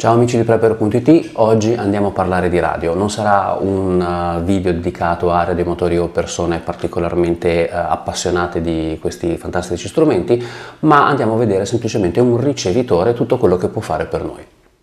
Ciao amici di Prepper.it, oggi andiamo a parlare di radio. Non sarà un video dedicato a radiomotori o persone particolarmente appassionate di questi fantastici strumenti, ma andiamo a vedere semplicemente un ricevitore, tutto quello che può fare per noi.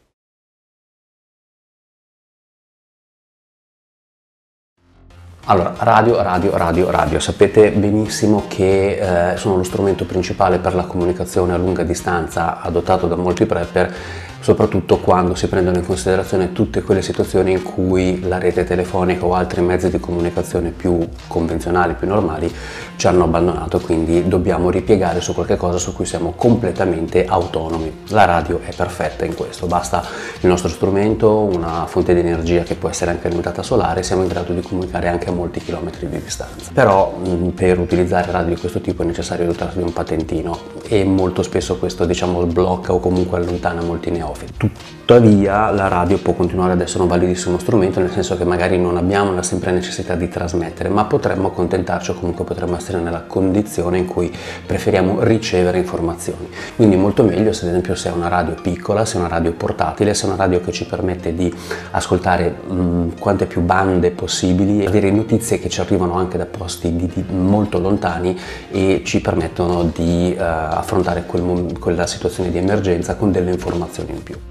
Allora, radio. Sapete benissimo che sono lo strumento principale per la comunicazione a lunga distanza adottato da molti prepper, soprattutto quando si prendono in considerazione tutte quelle situazioni in cui la rete telefonica o altri mezzi di comunicazione più convenzionali, più normali, ci hanno abbandonato, quindi dobbiamo ripiegare su qualche cosa su cui siamo completamente autonomi. La radio è perfetta in questo, basta il nostro strumento, una fonte di energia che può essere anche alimentata solare, siamo in grado di comunicare anche a molti chilometri di distanza. Però per utilizzare radio di questo tipo è necessario dotarsi di un patentino e molto spesso questo blocca o comunque allontana molti neofiti. Tuttavia la radio può continuare ad essere un validissimo strumento, nel senso che magari non abbiamo sempre necessità di trasmettere, ma potremmo accontentarci o comunque potremmo essere nella condizione in cui preferiamo ricevere informazioni. Quindi molto meglio se ad esempio se è una radio piccola, se è una radio portatile, se è una radio che ci permette di ascoltare quante più bande possibili, avere notizie che ci arrivano anche da posti molto lontani e ci permettono di affrontare quella situazione di emergenza con delle informazioni in più.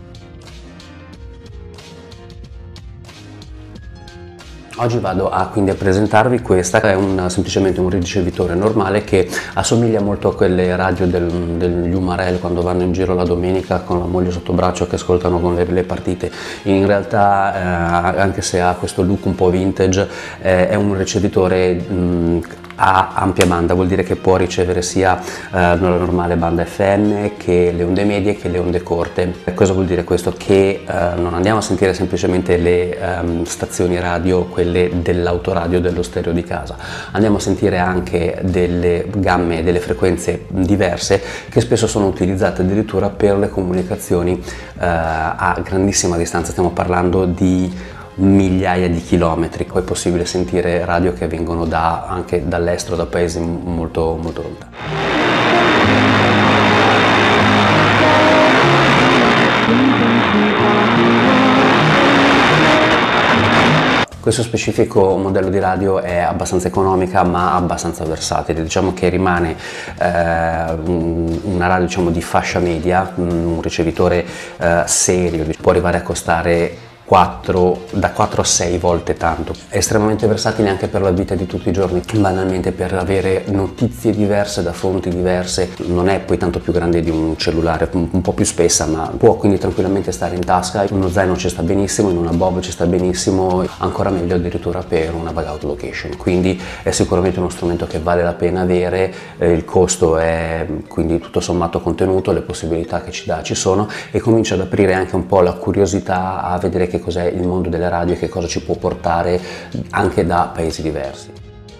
Oggi vado quindi a presentarvi questa, è semplicemente un ricevitore normale che assomiglia molto a quelle radio degli Umarell quando vanno in giro la domenica con la moglie sotto braccio che ascoltano con le partite. In realtà anche se ha questo look un po' vintage, è un ricevitore a ampia banda, vuol dire che può ricevere sia la normale banda FM che le onde medie che le onde corte. Cosa vuol dire questo? Che non andiamo a sentire semplicemente le stazioni radio, quelle dell'autoradio dello stereo di casa, andiamo a sentire anche delle gamme, delle frequenze diverse che spesso sono utilizzate addirittura per le comunicazioni a grandissima distanza, stiamo parlando di migliaia di chilometri. Poi è possibile sentire radio che vengono anche dall'estero, da paesi molto lontani. Questo specifico modello di radio è abbastanza economica ma abbastanza versatile, diciamo che rimane una radio di fascia media, un ricevitore serio, può arrivare a costare da 4 a 6 volte tanto. È estremamente versatile anche per la vita di tutti i giorni, banalmente per avere notizie diverse da fonti diverse. Non è poi tanto più grande di un cellulare, un po' più spessa, ma può quindi tranquillamente stare in tasca. In uno zaino ci sta benissimo, in una bob ci sta benissimo, ancora meglio addirittura per una bug out location. Quindi è sicuramente uno strumento che vale la pena avere, il costo è quindi tutto sommato contenuto, le possibilità che ci dà ci sono e comincia ad aprire anche un po' la curiosità a vedere che cos'è il mondo delle radio e che cosa ci può portare anche da paesi diversi.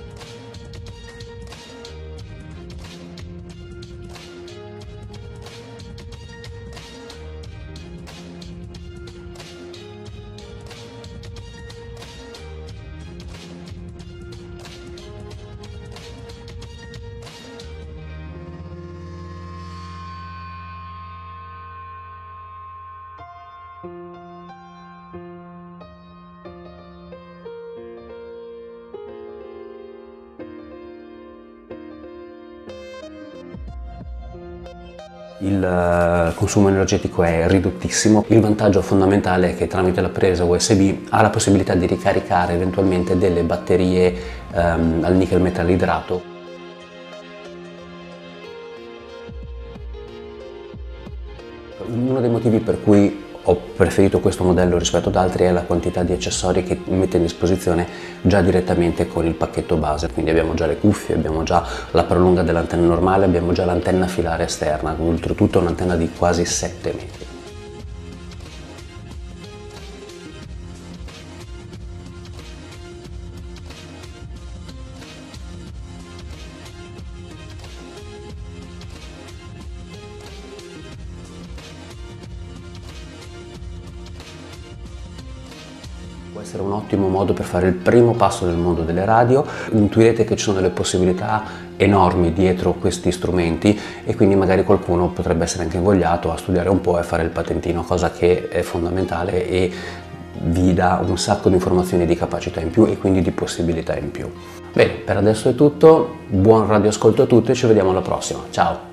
Il consumo energetico è ridottissimo, il vantaggio fondamentale è che tramite la presa USB ha la possibilità di ricaricare eventualmente delle batterie al nickel metallidrato. Uno dei motivi per cui ho preferito questo modello rispetto ad altri è la quantità di accessori che mette a disposizione già direttamente con il pacchetto base, quindi abbiamo già le cuffie, abbiamo già la prolunga dell'antenna normale, abbiamo già l'antenna filare esterna, oltretutto un'antenna di quasi 7 metri. Può essere un ottimo modo per fare il primo passo nel mondo delle radio. Intuirete che ci sono delle possibilità enormi dietro questi strumenti, e quindi magari qualcuno potrebbe essere anche invogliato a studiare un po' e fare il patentino, cosa che è fondamentale e vi dà un sacco di informazioni, di capacità in più e quindi di possibilità in più. Bene, per adesso è tutto, buon radioascolto a tutti e ci vediamo alla prossima, ciao!